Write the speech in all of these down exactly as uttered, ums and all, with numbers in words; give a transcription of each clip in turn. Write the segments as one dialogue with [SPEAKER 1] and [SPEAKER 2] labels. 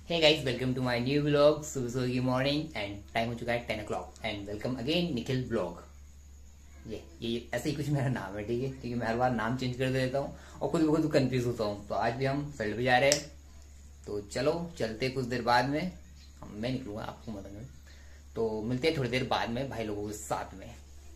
[SPEAKER 1] Hey guys, welcome to my new blog. सुबह सुबह की मॉर्निंग एंड टाइम हो चुका है ten o'clock and welcome again Nikhil blog. ये ये ऐसे ही कुछ मेरा नाम है, ठीक है, क्योंकि मैं हर बार नाम चेंज कर देता हूँ और खुद खुद कंफ्यूज होता हूँ। तो आज भी हम फील्ड पे जा रहे हैं, तो चलो चलते कुछ देर बाद में। हम मैं निकलूंगा, आपको मतलब, तो मिलते हैं थोड़ी देर बाद में भाई लोगों के साथ में।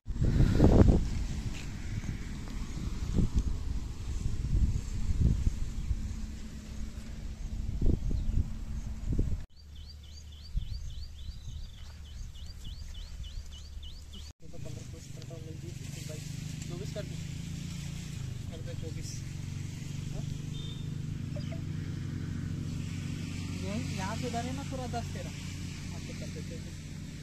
[SPEAKER 2] यहाँ से उधर है ना, पूरा दस तेरह आपको कर देते हैं।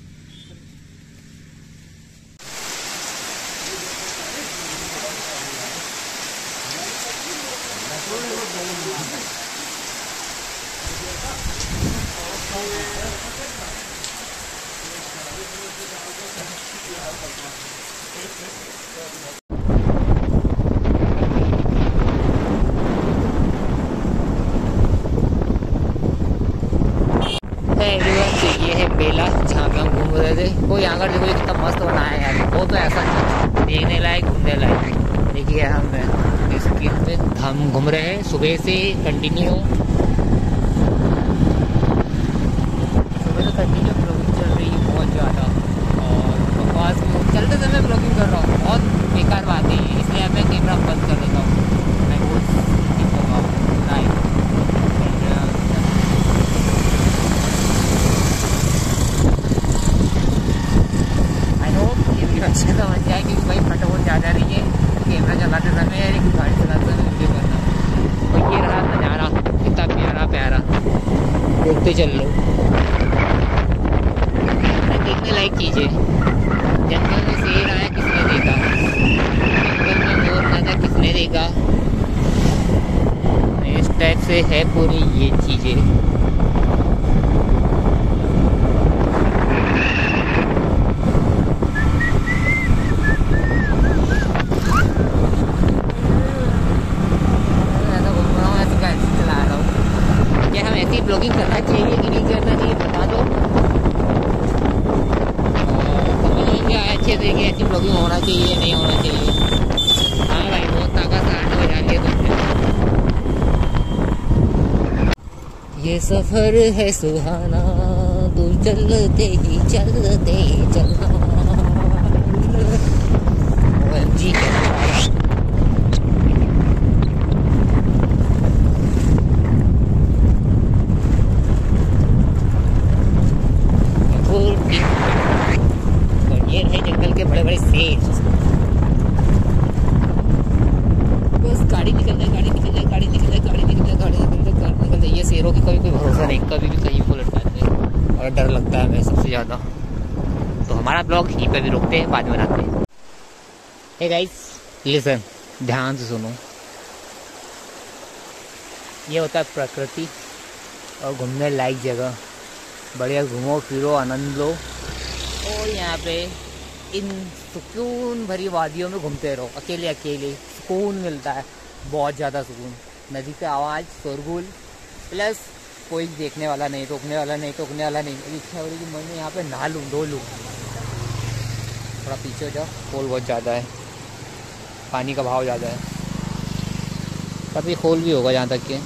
[SPEAKER 1] ये है बेला जहाँ पे हम घूम रहे थे। वो यहाँ का देखो कितना मस्त बनाया है यार, वो तो ऐसा देखने लायक, घूमने लायक। देखिए हम इसके पे हम घूम रहे हैं सुबह से कंटिन्यू, सुबह से कंटिन्यू ब्लॉगिंग चल रही है बहुत ज़्यादा। और बकवास चलते समय ब्लॉगिंग कर रहा हूँ, बहुत बेकार बात है, इसलिए मैं कैमरा बंद कर देता हूँ। मैं वो अच्छे समझ जाए कि भाई फटाफट ज़्यादा रही है कैमरा चलाते समय या गाड़ी चलाते समय वीडियो करना। और ये रहा नज़ारा, कितना प्यारा प्यारा, देखते चल लो। देखने लायक चीज़ें, जंगल में शेर आया किसने देखा, जंगल में मोर नाचा किसने देखा, इस टाइप से है पूरी ये चीज़ें। ब्लॉगिंग करना चाहिए कि नहीं करना चाहिए बता दो, समझ में आया अच्छे तरीके ऐसी ब्लॉगिंग होना चाहिए नहीं होना चाहिए। हाँ भाई, बहुत ताकत आठ बजा लिया तुमने। ये सफर है सुहाना, तू चलते ही चलते चलना। जी जंगल के बड़े बड़े शेर, बस गाड़ी निकल जाए, गाड़ी निकल जाए, गाड़ी निकल जाए, गाड़ी निकल जाए, गाड़ी निकल जाए, गाड़ी निकल जाए। ये शेरों की कभी कोई भरोसा नहीं, कभी भी कहीं को लटकाते हैं और डर लगता है हमें सबसे ज़्यादा। तो हमारा ब्लॉग यहीं पे भी रुकते हैं, बाद में बनाते हैं। हे गाइस लिसन, ध्यान से सुनो। ये होता है प्रकृति और घूमने लायक जगह। बढ़िया घूमो फिरो, आनंद लो और यहाँ पे इन सुकून भरी वादियों में घूमते रहो। अकेले अकेले सुकून मिलता है, बहुत ज़्यादा सुकून। नदी का आवाज़, शोरगुल, प्लस कोई देखने वाला नहीं, रोकने वाला नहीं, टोकने वाला नहीं। इच्छा हो रही कि मैं यहाँ पे नहा लूँ, धो लूँ। थोड़ा पीछे हो जाओ, खोल बहुत ज़्यादा है, पानी का भाव ज़्यादा है, कभी खोल भी होगा जहाँ तक कि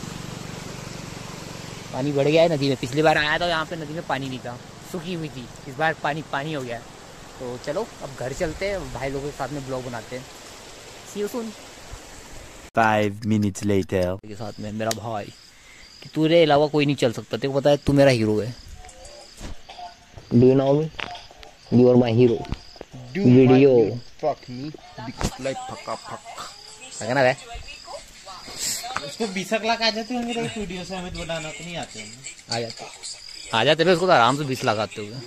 [SPEAKER 1] पानी बढ़ गया है नदी में। पिछली बार आया था यहाँ पे नदी में पानी नहीं था, सूखी हुई थी। इस बार पानी पानी हो गया है। तो चलो अब घर चलते हैं, भाई लोगों के साथ में ब्लॉग बनाते हैं। See you soon.
[SPEAKER 3] Five minutes later.
[SPEAKER 1] के साथ में मेरा भाई कि तेरे अलावा कोई नहीं चल सकता, तेरे को पता है तू मेरा हीरो है। Do you know me, you are my hero. Video
[SPEAKER 2] fuck me because like फका फक
[SPEAKER 1] लगना है।
[SPEAKER 2] उसको बीस लाख आ जाते होंगे तो वीडियो से, हमें तो बनाना तो नहीं आते हैं। आ जाते
[SPEAKER 1] आ जाते हैं उसको तो आराम से बीस लगाते हुए।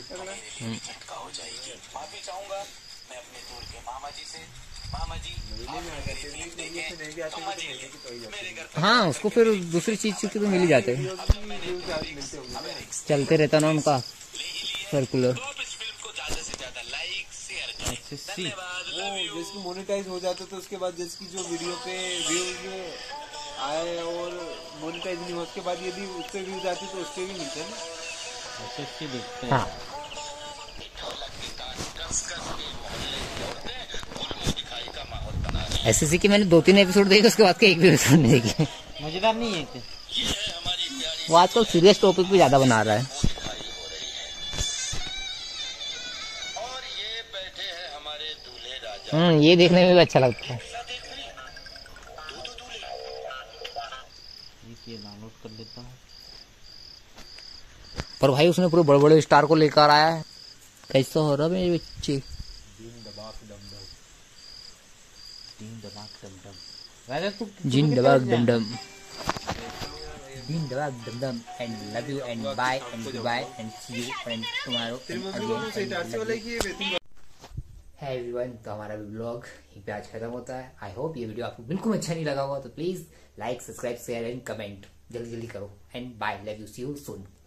[SPEAKER 1] हाँ, उसको फिर दूसरी चीज की तो मिल ही जाते हैं, चलते रहता ना उनका सर्कुलर।
[SPEAKER 2] वो जिसकी मोनेटाइज हो जाते तो उसके बाद जिसकी जो वीडियो पे व्यूज
[SPEAKER 4] आए और मोनिटाइज नहीं हो, उसके बाद यदि उससे व्यूज आती तो उसके भी मिलते हैं ना।
[SPEAKER 2] ऐसे अच्छी देखते हैं।
[SPEAKER 1] हाँ एसएससी के मैंने दो तीन एपिसोड देखे, उसके बाद के एक भी एपिसोड नहीं देखे।
[SPEAKER 2] मजेदार नहीं है क्या?
[SPEAKER 1] वो आजकल सीरियस टॉपिक भी ज्यादा बना रहा है। हम्म ये देखने में भी अच्छा लगता है।
[SPEAKER 2] ये डाउनलोड कर लेता हूँ।
[SPEAKER 1] पर भाई उसने पूरे बड़े बड़े स्टार को लेकर आया है। कैसा हो रहा है मेरे बच्चे?
[SPEAKER 2] जिन दबाक डमडम। राजा तू
[SPEAKER 1] जिन दबाक डमडम, जिन दबाक डमडम and love you and bye and bye and see you and tomorrow again. Hey everyone, तो हमारा व्लॉग यहीं पे आज खत्म होता है। आई होप ये वीडियो आपको बिल्कुल अच्छा नहीं लगा होगा, तो please like subscribe share and comment जल्दी जल्दी करो। And bye, love you, see you soon.